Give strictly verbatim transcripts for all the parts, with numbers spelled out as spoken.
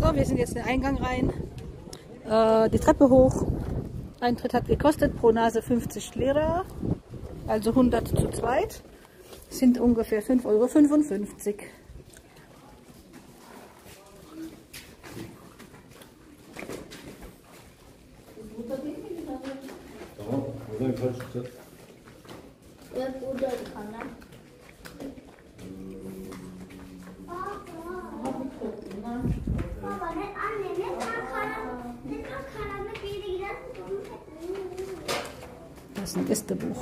So, wir sind jetzt in den Eingang rein. Äh, die Treppe hoch. Eintritt hat gekostet pro Nase fünfzig Lira, also hundert zu zweit. Sind ungefähr fünf Euro fünfundfünfzig. Das ist ein Gästebuch.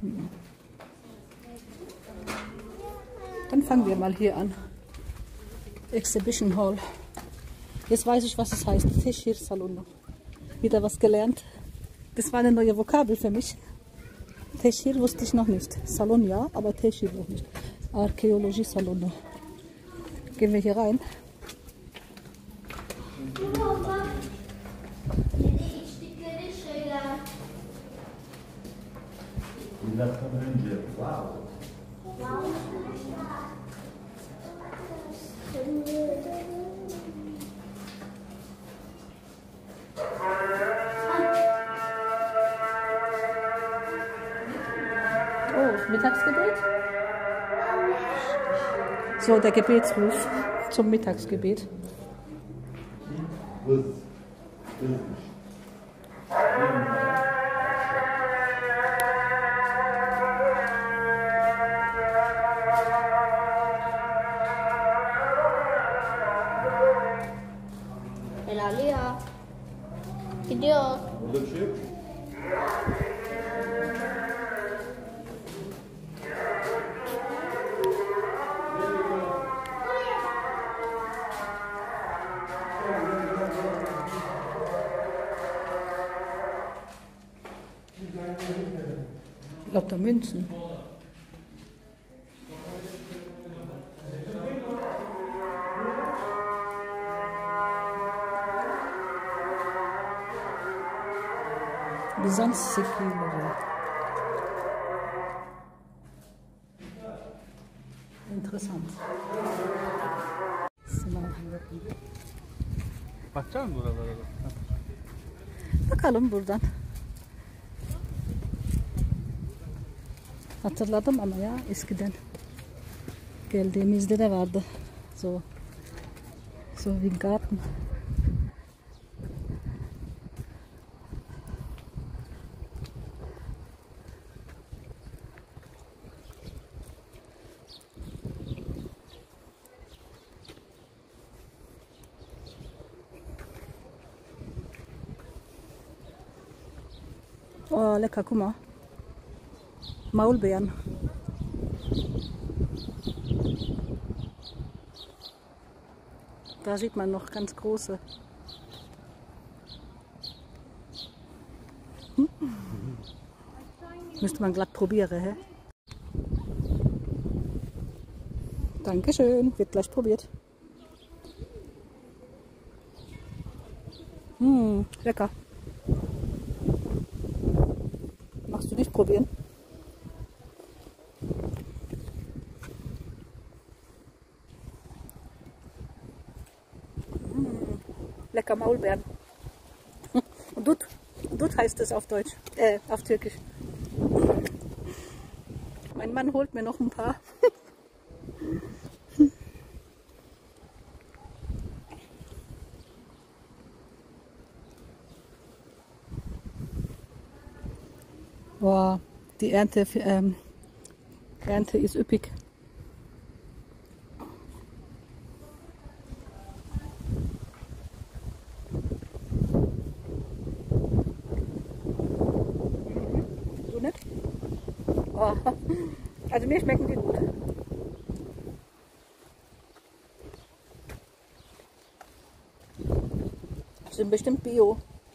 Dann fangen wir mal hier an. Exhibition Hall. Jetzt weiß ich, was es heißt. Teşhir Salonu. Wieder was gelernt. Das war eine neue Vokabel für mich. Teşhir wusste ich noch nicht. Salon ja, aber Teşhir noch nicht. Archäologie Salonu. Gehen wir hier rein. Milattan önce. Wow. Oh, Mittagsgebet? So, der Gebetsruf zum Mittagsgebet. Elalia. Gidiyor. Burada bir şey yok. Lauter Münzen. Byzanz-Seküler. Interessant. Bakacak mısın buralara da? Bakalım buradan. Hatırladım ama ya eskiden geldiğimizde de vardı. So, so wie Garten. Oh, lecker, guck mal. Maulbeeren. Da sieht man noch ganz große. Hm? Müsste man glatt probieren, hä? Dankeschön, wird gleich probiert. Hm, lecker. Magst du nicht probieren? Hm, lecker Maulbeeren. Und Dut, Dut heißt es auf Deutsch, äh, auf Türkisch. Mein Mann holt mir noch ein paar. Boah, die Ernte, ähm, Ernte ist üppig. Du nicht? Oh, also mir schmecken die gut. Sind bestimmt Bio.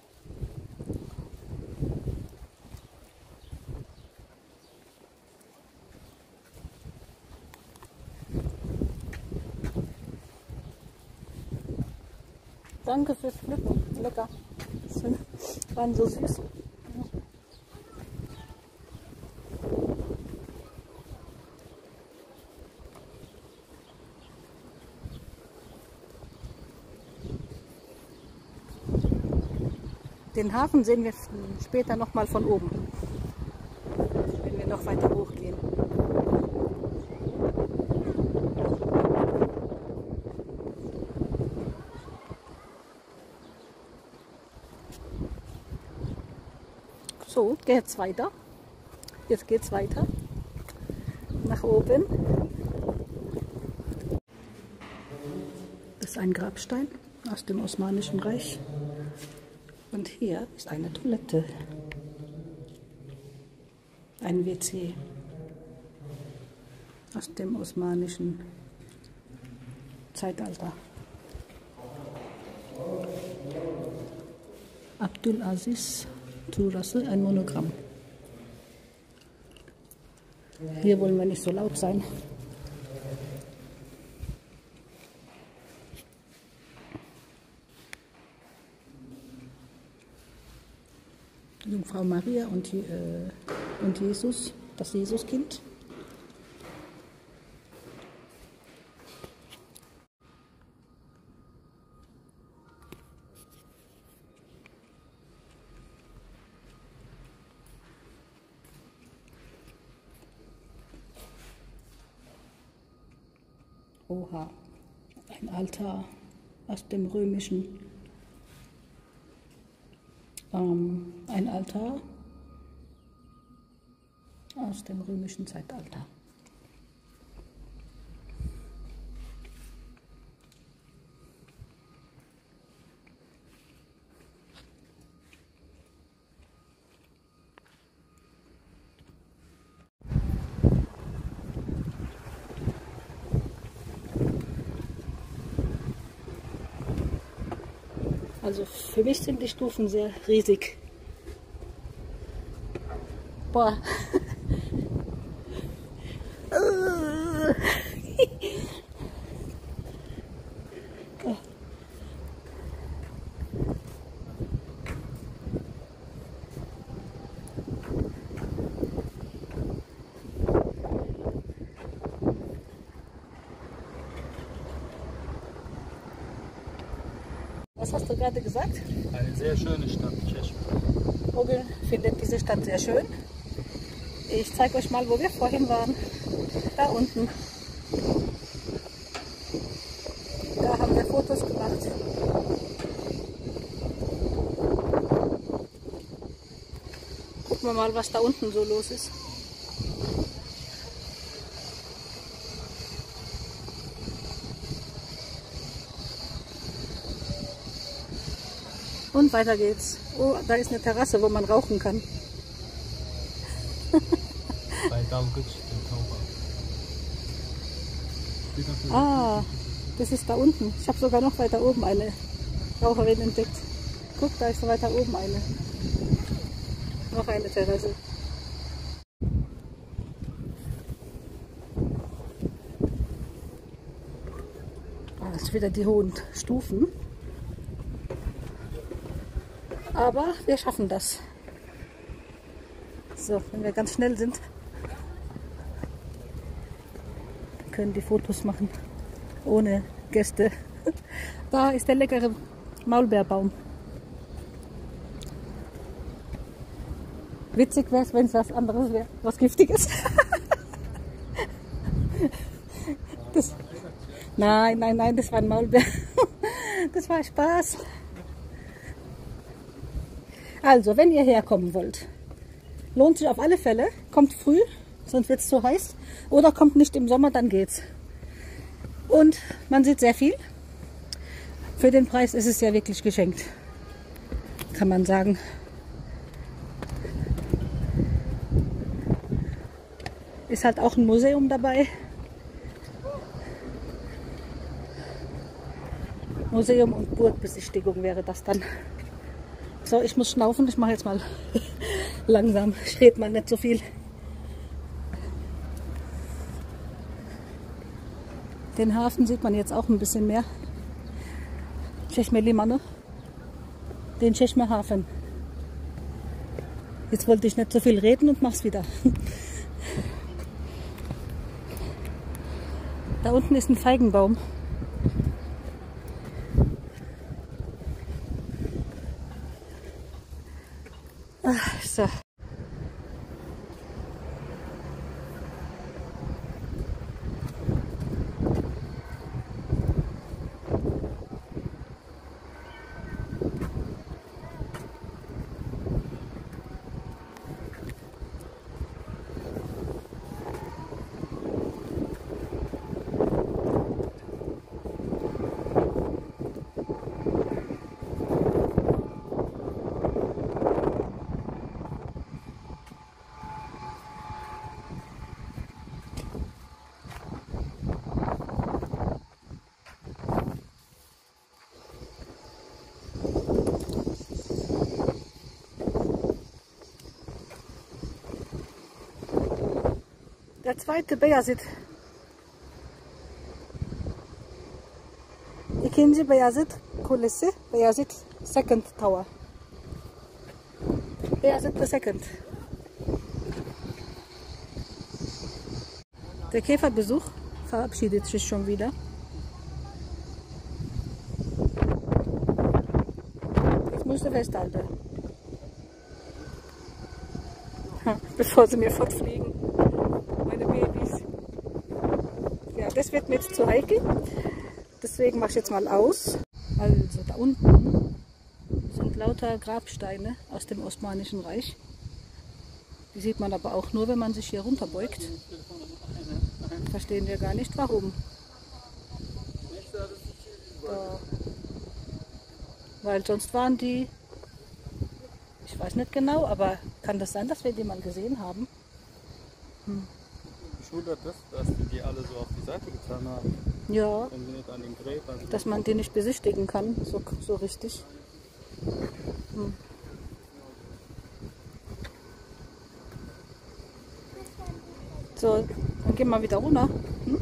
Danke fürs Pflücken. Lecker. Die waren so süß. Den Hafen sehen wir später noch mal von oben, wenn wir noch weiter hochgehen. So, geht's weiter. Jetzt geht's weiter nach oben. Das ist ein Grabstein aus dem Osmanischen Reich. Und hier ist eine Toilette. Ein W C aus dem Osmanischen Zeitalter. Abdulaziz Turasse, ein Monogramm. Hier wollen wir nicht so laut sein. Jungfrau Maria und, äh, und Jesus, das Jesuskind. Oha, ein Altar aus dem römischen, ähm, ein Altar aus dem römischen Zeitalter. Also für mich sind die Stufen sehr riesig. Boah. Was hast du gerade gesagt? Eine sehr schöne Stadt, Tschechien. Ogel findet diese Stadt sehr schön. Ich zeige euch mal, wo wir vorhin waren. Da unten. Da haben wir Fotos gemacht. Gucken wir mal, was da unten so los ist. Und weiter geht's. Oh, da ist eine Terrasse, wo man rauchen kann. Bei Dalgıç, dem Taucher. Ah, das ist da unten. Ich habe sogar noch weiter oben eine Raucherin entdeckt. Guck, da ist so weiter oben eine. Noch eine Terrasse. Ah, das sind wieder die hohen Stufen. Aber wir schaffen das. So, wenn wir ganz schnell sind, können die Fotos machen ohne Gäste. Da ist der leckere Maulbeerbaum. Witzig wäre es, wenn es was anderes wäre, was Giftiges. Das, nein, nein, nein, das war ein Maulbeer. Das war Spaß. Also, wenn ihr herkommen wollt, lohnt sich auf alle Fälle. Kommt früh, sonst wird es zu heiß. Oder kommt nicht im Sommer, dann geht's. Und man sieht sehr viel. Für den Preis ist es ja wirklich geschenkt, kann man sagen. Ist halt auch ein Museum dabei. Museum und Burgbesichtigung wäre das dann. So, ich muss schnaufen. Ich mache jetzt mal langsam. Ich rede mal nicht so viel. Den Hafen sieht man jetzt auch ein bisschen mehr. Çeşme Limanı. Den Çeşme Hafen. Jetzt wollte ich nicht so viel reden und mach's wieder. Da unten ist ein Feigenbaum. Ach, so. Der zweite Beyazıt. İkinci Beyazıt Kulesi. Beyazıt Second Tower. Beyazıt the Second. Der Käferbesuch verabschiedet sich schon wieder. Jetzt musst du festhalten. Bevor sie mir fortfliegen. Meine Babys. Ja, das wird mir jetzt zu heikel. Deswegen mache ich jetzt mal aus. Also da unten sind lauter Grabsteine aus dem Osmanischen Reich. Die sieht man aber auch nur, wenn man sich hier runterbeugt. Verstehen wir gar nicht, warum. Da. Weil sonst waren die, ich weiß nicht genau, aber kann das sein, dass wir die mal gesehen haben? Hm. Schultert das, dass die die alle so auf die Seite getan haben? Ja, Wenn sie nicht an den Gräbern sind. dass man die nicht besichtigen kann, so, so richtig. Hm. So, dann gehen wir wieder runter. Hm?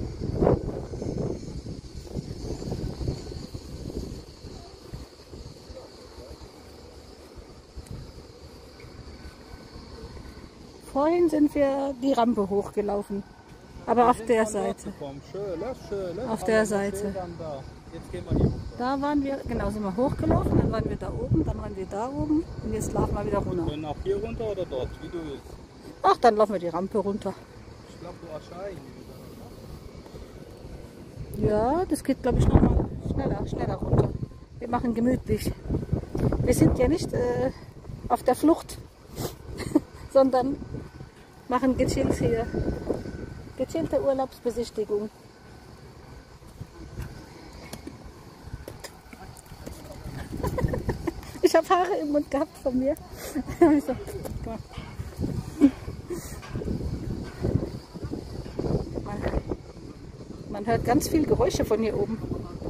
Vorhin sind wir die Rampe hochgelaufen, aber auf der Seite. Schöne, schöne. Auf der Seite. Jetzt gehen wir hier hoch. Da waren wir, genau, sind wir hochgelaufen, dann waren wir da oben, dann waren wir da oben und jetzt laufen wir wieder Wir runter. können auch hier runter oder dort, wie du willst. Ach, dann laufen wir die Rampe runter. Ich glaube, du hast Schein. Ja, das geht, glaube ich, noch mal schneller, schneller runter. Wir machen gemütlich. Wir sind ja nicht äh, auf der Flucht, sondern machen gechillt hier. Gechillte Urlaubsbesichtigung. Ich habe Haare im Mund gehabt von mir. So, man, man hört ganz viel Geräusche von hier oben.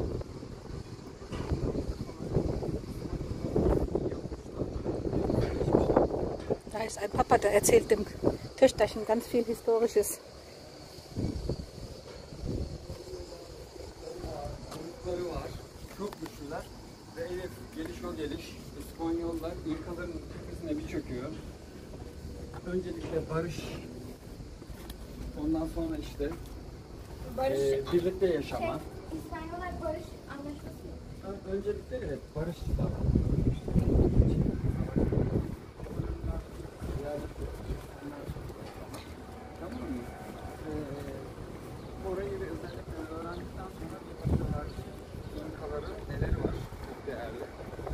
Da ist ein Papa, der erzählt dem Töchterchen ganz viel Historisches. Çok güçlüler ve Elif geliş o geliş İspanyollar İnkaların tepesine bir çöküyor. Öncelikle barış, ondan sonra işte Barış, e, birlikte yaşama. şey, İspanyollar barış anlaşması. Ön- Öncelikle evet barışçılar. Tamam mı? Ee, orayı bir özellikle öğrendikten sonra bir bakıyorlar ki İnkaların neleri var çok değerli.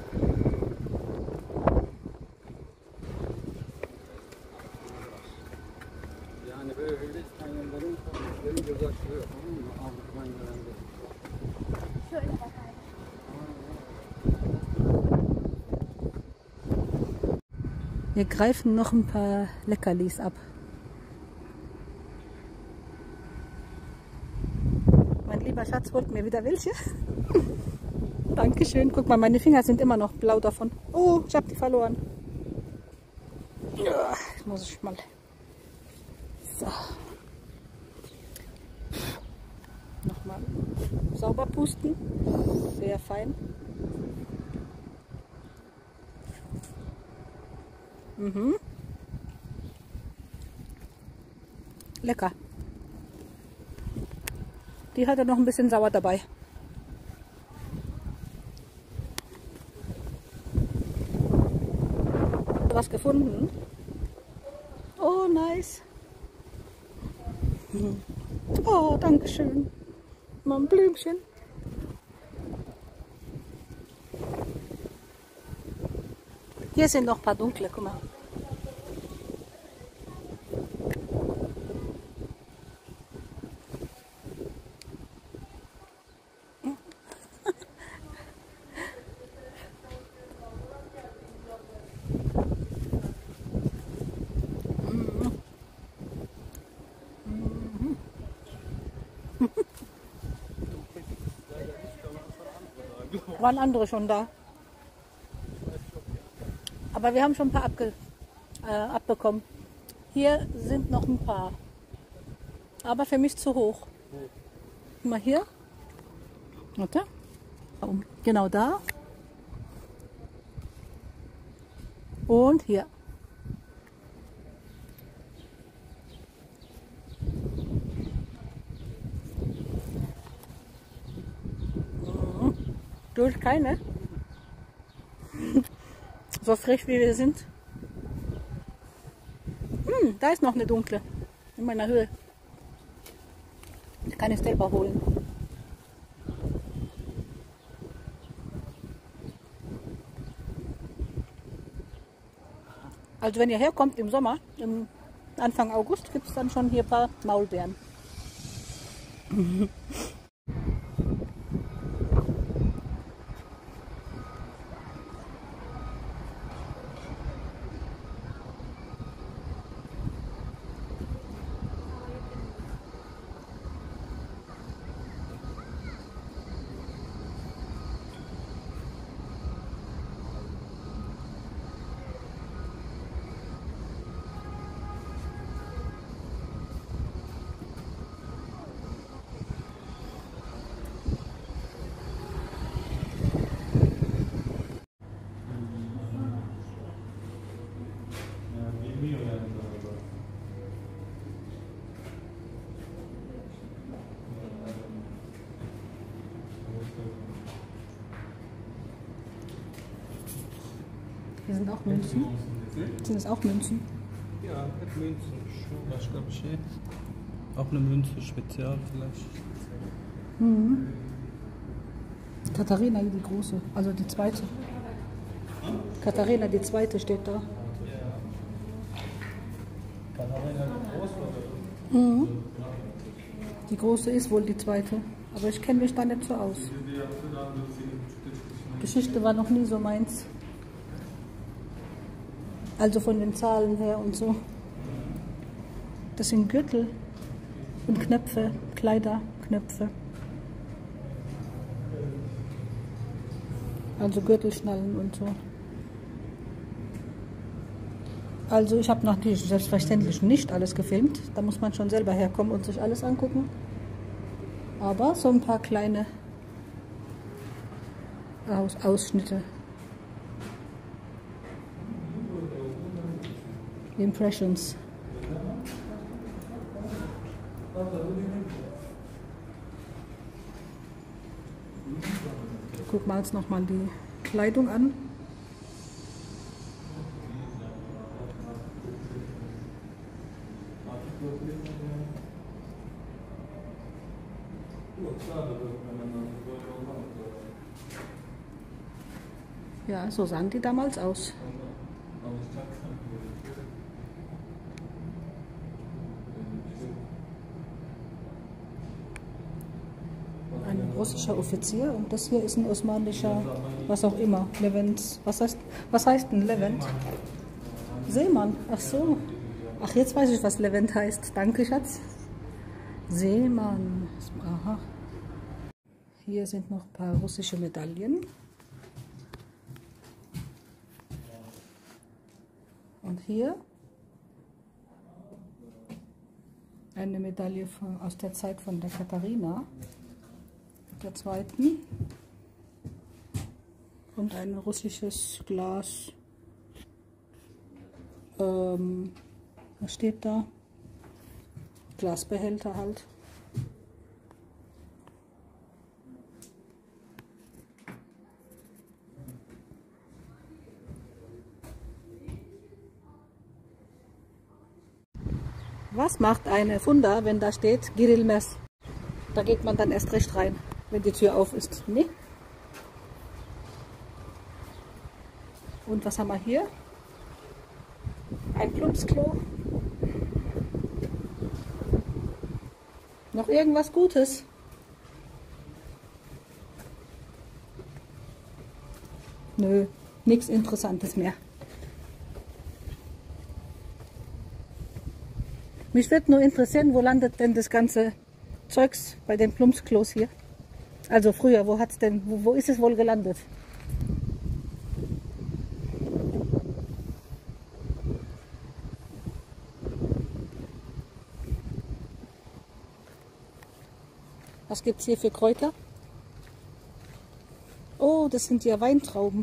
Yani böyle İspanyolların gözleri göz açıyor, tamam mı? Avrupa'dan gelen. Şöyle bakalım. Wir greifen noch ein paar Leckerlis ab. Mein lieber Schatz holt mir wieder welche. Dankeschön. Guck mal, meine Finger sind immer noch blau davon. Oh, ich habe die verloren. Ja, jetzt muss ich mal. So. Nochmal sauber pusten. Sehr fein. Mhm. Lecker. Die hat er noch ein bisschen sauer dabei. Was gefunden? Oh, nice. Oh, danke schön. Mal ein Blümchen. Hier sind noch ein paar dunkle, guck mal. Waren andere schon da. Aber wir haben schon ein paar abge, äh, abbekommen. Hier sind noch ein paar. Aber für mich zu hoch. Guck mal hier. Warte. Genau da. Und hier. Durch keine. So frisch wie wir sind. Hm, da ist noch eine dunkle. In meiner Höhe. Die kann ich selber holen. Also wenn ihr herkommt im Sommer, im Anfang August, gibt es dann schon hier ein paar Maulbeeren. Hier sind auch Münzen. Sind das auch Münzen? Ja, mit Münzen. Was glaube ich hier? Auch eine Münze, Spezial vielleicht. Mhm. Katharina, die große, also die zweite. Katharina, die zweite steht da. Katharina die große oder? Mhm. Die große ist wohl die zweite, aber ich kenne mich da nicht so aus. Geschichte war noch nie so meins. Also von den Zahlen her und so. Das sind Gürtel und Knöpfe, Kleider, Knöpfe. Also Gürtelschnallen und so. Also ich habe natürlich selbstverständlich nicht alles gefilmt. Da muss man schon selber herkommen und sich alles angucken. Aber so ein paar kleine Aus Ausschnitte. Impressions. Guck mal jetzt noch mal die Kleidung an. Ja, so sahen die damals aus. Ein russischer Offizier und das hier ist ein osmanischer, was auch immer, Levent. Was heißt, was heißt ein Levent? Seemann, ach so. Ach, jetzt weiß ich, was Levent heißt. Danke, Schatz. Seemann. Aha. Hier sind noch ein paar russische Medaillen. Und hier eine Medaille von, aus der Zeit von der Katharina, der zweiten. Und ein russisches Glas. Ähm, was steht da? Glasbehälter halt. Was macht eine Funda, wenn da steht Girilmez? Da geht man dann erst recht rein, wenn die Tür auf ist. Nee? Und was haben wir hier? Ein Plumpsklo. Noch irgendwas Gutes? Nö, nichts Interessantes mehr. Mich würde nur interessieren, wo landet denn das ganze Zeugs bei den Plumpsklos hier? Also früher, wo hat's denn, wo, wo ist es wohl gelandet? Was gibt es hier für Kräuter? Oh, das sind ja Weintrauben.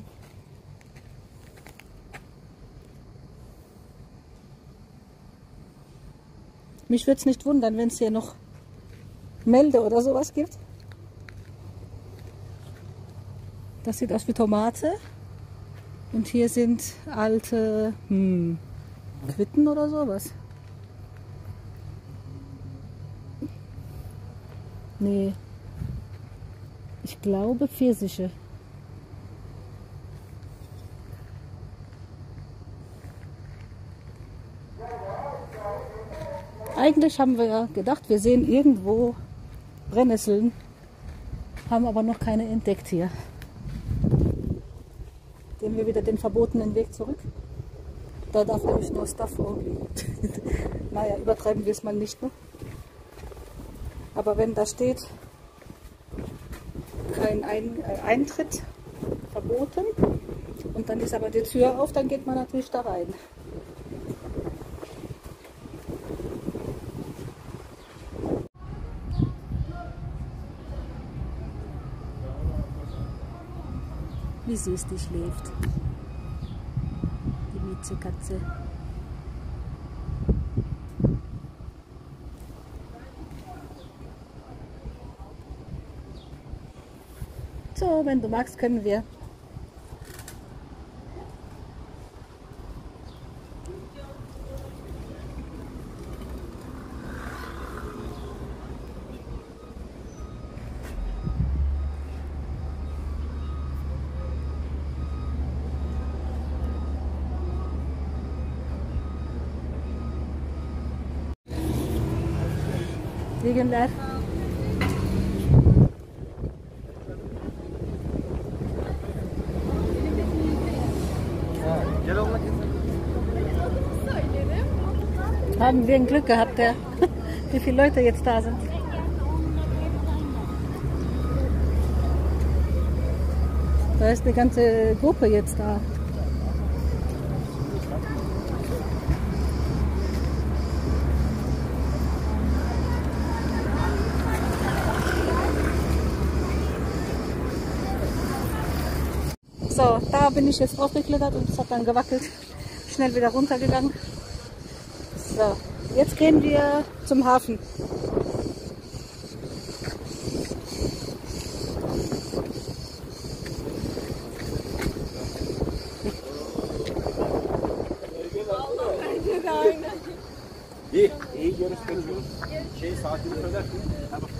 Mich würde es nicht wundern, wenn es hier noch Melde oder sowas gibt. Das sieht aus wie Tomate. Und hier sind alte hm, Quitten oder sowas. Nee. Ich glaube Pfirsiche. Eigentlich haben wir ja gedacht, wir sehen irgendwo Brennnesseln, haben aber noch keine entdeckt hier. Gehen wir wieder den verbotenen Weg zurück. Da darf nämlich nur Stuff only. Naja, übertreiben wir es mal nicht, ne? Aber wenn da steht, kein Ein äh, Eintritt verboten und dann ist aber die Tür auf, dann geht man natürlich da rein. Wie süß die schläft. Die Miezekatze. So, wenn du magst, können wir. İyi günler. Haben wir ein Glück gehabt, ja. Wie viele Leute jetzt da sind. Da ist eine ganze Gruppe jetzt da. So, da bin ich jetzt draufgeklettert und es hat dann gewackelt. Schnell wieder runtergegangen. So, jetzt gehen wir zum Hafen. İyi, iyi görüşmek üzere. Şey saatini söylersin.